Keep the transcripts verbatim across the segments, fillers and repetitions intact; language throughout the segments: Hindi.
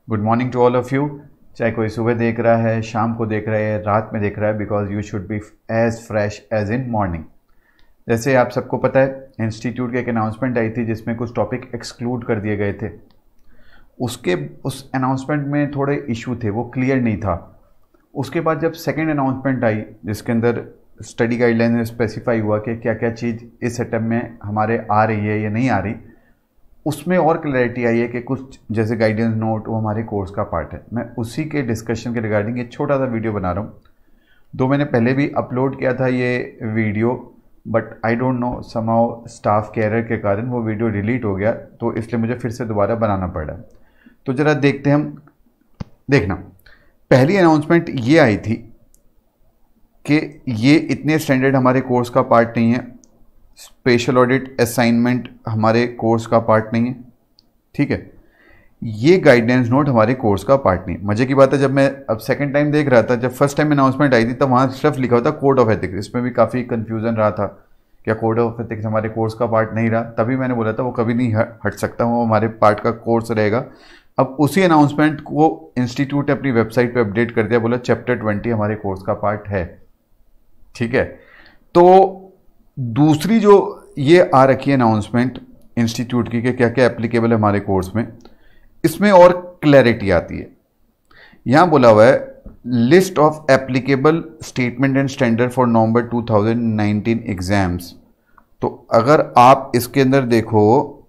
Good morning to all of you. चाहे कोई सुबह देख रहा है, शाम को देख रहा है, रात में देख रहा है, because you should be as fresh as in morning. जैसे आप सबको पता है, इंस्टीट्यूट की एक अनाउंसमेंट आई थी जिसमें कुछ टॉपिक एक्सक्लूड कर दिए गए थे। उसके उस अनाउंसमेंट में थोड़े इशू थे, वो क्लियर नहीं था। उसके बाद जब सेकेंड अनाउंसमेंट आई जिसके अंदर स्टडी गाइडलाइन में स्पेसिफाई हुआ कि क्या क्या चीज़ इस सेटअप में हमारे आ रही है या नहीं आ रही, उसमें और क्लैरिटी आई है कि कुछ जैसे गाइडेंस नोट वो हमारे कोर्स का पार्ट है। मैं उसी के डिस्कशन के रिगार्डिंग एक छोटा सा वीडियो बना रहा हूँ। दो मैंने पहले भी अपलोड किया था ये video, but I don't know somehow staff के एरर के कारण वो वीडियो डिलीट हो गया, तो इसलिए मुझे फिर से दोबारा बनाना पड़ा। तो ज़रा देखते हैं हम। देखना, पहली अनाउंसमेंट ये आई थी कि ये इतने स्टैंडर्ड हमारे कोर्स का पार्ट नहीं है, स्पेशल ऑडिट असाइनमेंट हमारे कोर्स का पार्ट नहीं है, ठीक है। ये गाइडेंस नोट हमारे कोर्स का पार्ट नहीं। मजे की बात है, जब मैं अब सेकंड टाइम देख रहा था, जब फर्स्ट टाइम अनाउंसमेंट आई थी तब वहाँ सिर्फ लिखा हुआ था कोड ऑफ एथिक्स। इसमें भी काफ़ी कन्फ्यूजन रहा था, क्या कोड ऑफ एथिक्स हमारे कोर्स का पार्ट नहीं रहा। तभी मैंने बोला था वो कभी नहीं हट सकता, वो हमारे पार्ट का कोर्स रहेगा। अब उसी अनाउंसमेंट को इंस्टीट्यूट ने अपनी वेबसाइट पर अपडेट कर दिया, बोला चैप्टर ट्वेंटी हमारे कोर्स का पार्ट है, ठीक है। तो दूसरी जो ये आ रखी है अनाउंसमेंट इंस्टीट्यूट की कि क्या क्या एप्लीकेबल है हमारे कोर्स में, इसमें और क्लैरिटी आती है। यहां बोला हुआ है list of applicable statement and standard for November two thousand nineteen exams. तो अगर आप इसके अंदर देखो,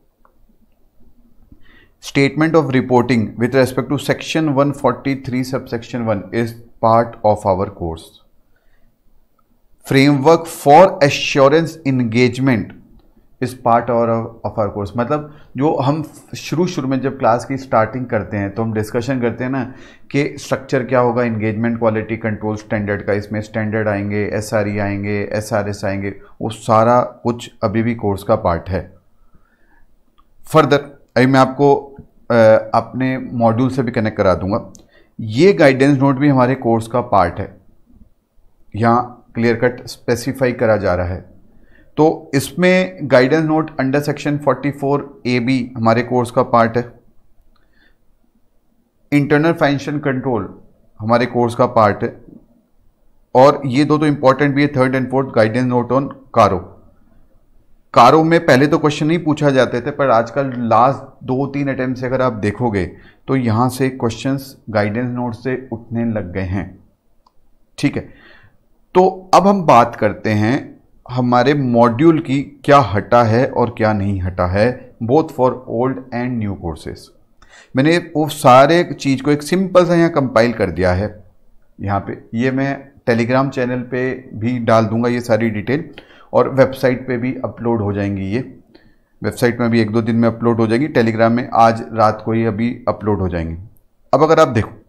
statement of reporting with respect to section one forty three subsection one is part of our course. Framework for assurance engagement is part और ऑफ आवर कोर्स। मतलब जो हम शुरू शुरू में जब क्लास की स्टार्टिंग करते हैं तो हम डिस्कशन करते हैं ना कि स्ट्रक्चर क्या होगा इंगेजमेंट क्वालिटी कंट्रोल स्टैंडर्ड का। इसमें स्टैंडर्ड आएंगे, एसआरई आएंगे, एसआरएस आएंगे, वो सारा कुछ अभी भी कोर्स का पार्ट है। फर्दर अभी मैं आपको अपने मॉड्यूल से भी कनेक्ट करा दूंगा। ये गाइडेंस नोट भी हमारे कोर्स का पार्ट है, यहाँ क्लियर कट स्पेसिफाई करा जा रहा है। तो इसमें guidance note under section forty four A B हमारे कोर्स का पार्ट है। इंटरनल फाइनेंशियल कंट्रोल हमारे कोर्स का पार्ट है। और ये दो तो इंपॉर्टेंट भी है, third and fourth guidance note on CARO. CARO में पहले तो क्वेश्चन नहीं पूछा जाते थे, पर आजकल लास्ट दो तीन अटेम्प्ट से अगर आप देखोगे तो यहां से क्वेश्चंस गाइडेंस नोट से उठने लग गए हैं, ठीक है। तो अब हम बात करते हैं हमारे मॉड्यूल की, क्या हटा है और क्या नहीं हटा है, both for old and new courses. मैंने वो सारे चीज़ को एक सिंपल सा यहाँ कंपाइल कर दिया है यहाँ पे। ये मैं टेलीग्राम चैनल पे भी डाल दूंगा ये सारी डिटेल, और वेबसाइट पे भी अपलोड हो जाएंगी। ये वेबसाइट में भी एक दो दिन में अपलोड हो जाएंगी, टेलीग्राम में आज रात को ही अभी अपलोड हो जाएंगी। अब अगर आप देखो,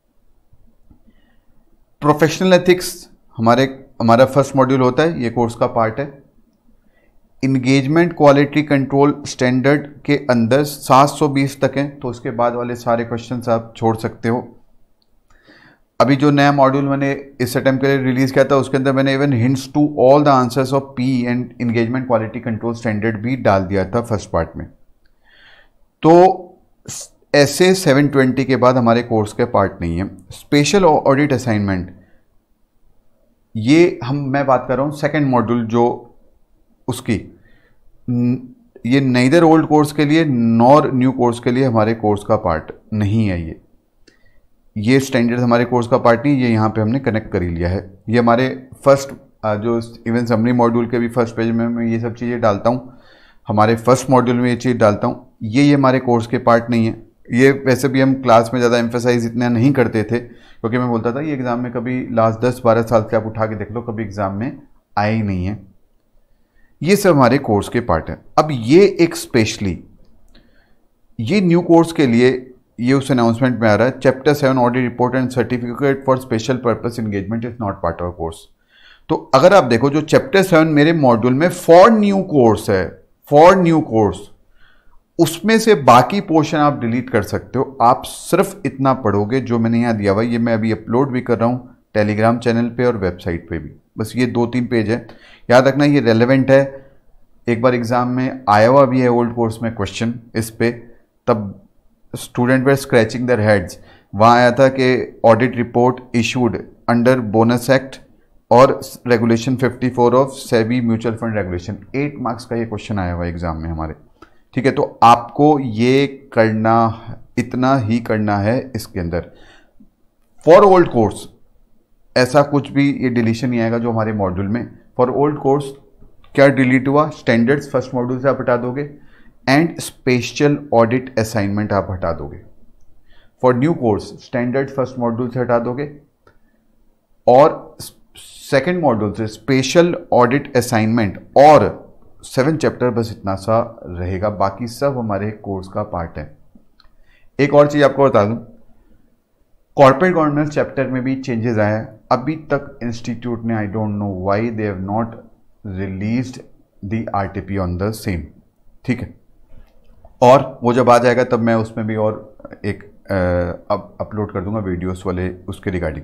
प्रोफेशनल एथिक्स हमारे हमारा फर्स्ट मॉड्यूल होता है, ये कोर्स का पार्ट है। इंगेजमेंट क्वालिटी कंट्रोल स्टैंडर्ड के अंदर सात सौ बीस तक हैं, तो उसके बाद वाले सारे क्वेश्चंस आप छोड़ सकते हो। अभी जो नया मॉड्यूल मैंने इस अटेम्प्ट के लिए रिलीज किया था उसके अंदर मैंने even hints to all the answers of P and engagement quality control standard भी डाल दिया था फर्स्ट पार्ट में। तो ऐसे सेवन ट्वेंटी के बाद हमारे कोर्स के पार्ट नहीं है। स्पेशल ऑडिट असाइनमेंट, ये हम मैं बात कर रहा हूँ सेकंड मॉड्यूल जो उसकी, ये नेदर ओल्ड कोर्स के लिए नॉर न्यू कोर्स के लिए हमारे कोर्स का पार्ट नहीं है। ये ये स्टैंडर्ड हमारे कोर्स का पार्ट नहीं, ये यहाँ पे हमने कनेक्ट कर ही लिया है। ये हमारे फर्स्ट जो इवन समरी मॉड्यूल के भी फर्स्ट पेज में मैं ये सब चीज़ें डालता हूँ, हमारे फर्स्ट मॉड्यूल में ये चीज़ डालता हूँ। ये ये हमारे कोर्स के पार्ट नहीं है। ये वैसे भी हम क्लास में ज़्यादा एम्फेसाइज इतना नहीं करते थे, क्योंकि मैं बोलता था ये एग्ज़ाम में कभी लास्ट दस बारह साल से आप उठा के देख लो, कभी एग्ज़ाम में आए ही नहीं है। ये सब हमारे कोर्स के पार्ट है। अब ये एक स्पेशली ये न्यू कोर्स के लिए ये उस अनाउंसमेंट में आ रहा है, chapter seven audit report and certificate for special purpose engagement is not part of course. तो अगर आप देखो जो चैप्टर सेवन मेरे मॉड्यूल में फॉर न्यू कोर्स है, फॉर न्यू कोर्स, उसमें से बाकी पोर्शन आप डिलीट कर सकते हो। आप सिर्फ इतना पढ़ोगे जो मैंने यहाँ दिया हुआ। ये मैं अभी अपलोड भी कर रहा हूँ टेलीग्राम चैनल पे और वेबसाइट पे भी। बस ये दो तीन पेज है, याद रखना ये रेलेवेंट है। एक बार एग्जाम में आया हुआ भी है ओल्ड कोर्स में क्वेश्चन इस पे, तब student were scratching their heads, वहाँ आया था कि audit report issued under bonus act और regulation fifty four of SEBI mutual fund regulation. Eight marks का ये क्वेश्चन आया हुआ एग्जाम में हमारे, ठीक है। तो आपको ये करना, इतना ही करना है इसके अंदर। फॉर ओल्ड कोर्स ऐसा कुछ भी ये डिलीशन नहीं आएगा जो हमारे मॉड्यूल में। फॉर ओल्ड कोर्स क्या डिलीट हुआ? स्टैंडर्ड्स फर्स्ट मॉड्यूल से आप हटा दोगे एंड स्पेशल ऑडिट असाइनमेंट आप हटा दोगे। For new course standard first module से हटा दोगे और सेकंड मॉड्यूल से स्पेशल ऑडिट असाइनमेंट और सेवन चैप्टर, बस इतना सा रहेगा, बाकी सब हमारे कोर्स का पार्ट है। एक और चीज आपको बता दूं, कॉर्पोरेट गवर्नेंस चैप्टर में भी चेंजेस आया है। अभी तक इंस्टीट्यूट ने, I don't know why they have not released the RTP on the same, ठीक है। और वो जब आ जाएगा तब मैं उसमें भी और एक अब अपलोड कर दूंगा वीडियोस वाले उसके रिगार्डिंग।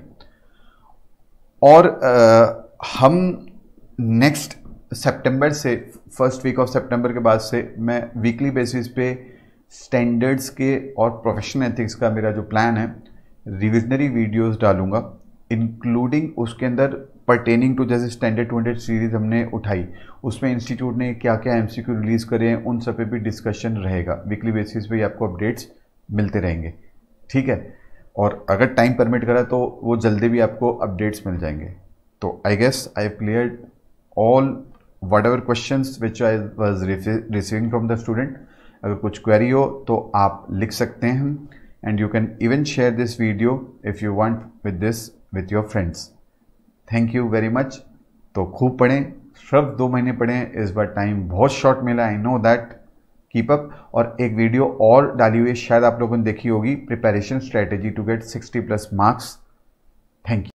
और आ, हम नेक्स्ट सितंबर से, फर्स्ट वीक ऑफ सितंबर के बाद से मैं वीकली बेसिस पे स्टैंडर्ड्स के और प्रोफेशनल एथिक्स का मेरा जो प्लान है, रिविजनरी वीडियोस डालूंगा, इंक्लूडिंग उसके अंदर परटेनिंग टू, जैसे स्टैंडर्ड टू हंड्रेड सीरीज हमने उठाई, उसमें इंस्टीट्यूट ने क्या क्या एमसीक्यू रिलीज करे हैं, उन सब पे भी डिस्कशन रहेगा। वीकली बेसिस पे आपको अपडेट्स मिलते रहेंगे, ठीक है। और अगर टाइम परमिट करा तो वो जल्दी भी आपको अपडेट्स मिल जाएंगे। तो I guess I have cleared all whatever question which I was receiving from the student. अगर कुछ क्वेरी हो तो आप लिख सकते हैं, and you can even share this video if you want with this with your friends. Thank you very much. तो खूब पढ़ें, सिर्फ दो महीने पढ़ें, इस बार टाइम बहुत शॉर्ट मिला, I know that. Keep up. और एक वीडियो और डाली हुई है, शायद आप लोगों ने देखी होगी, preparation strategy to get sixty plus marks. Thank you.